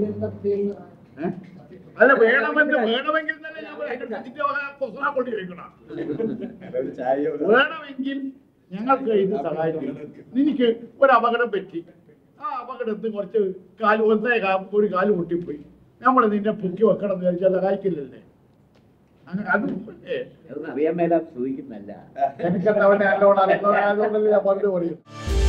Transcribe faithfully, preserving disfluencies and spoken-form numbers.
അല്ല വേണമെങ്കിൽ വേണമെങ്കിൽ തന്നെ ഞാൻ കൊണ്ട് ചോദിക്കണം. വേണമെങ്കിൽ ഞങ്ങൾക്ക് ഇത് സഹായിക്കും. എനിക്ക് ഒരു അപകടം പറ്റി, ആ അപകടത്തിൽ കുറച്ച് കാല് ഒന്നേ ഒരു കാല് പൊട്ടിപ്പോയി, നമ്മൾ നിന്നെ പൊക്കി വെക്കണം എന്ന് വിചാരിച്ചാൽ സഹായിക്കില്ലല്ലേ? അറിയാൻ മേലാ ചോദിക്കുന്നല്ല. എനിക്കെന്താ അവനെ അല്ലോണം അറിയുന്നതായതുകൊണ്ടല്ലേ ഞാൻ പറഞ്ഞു പറയും.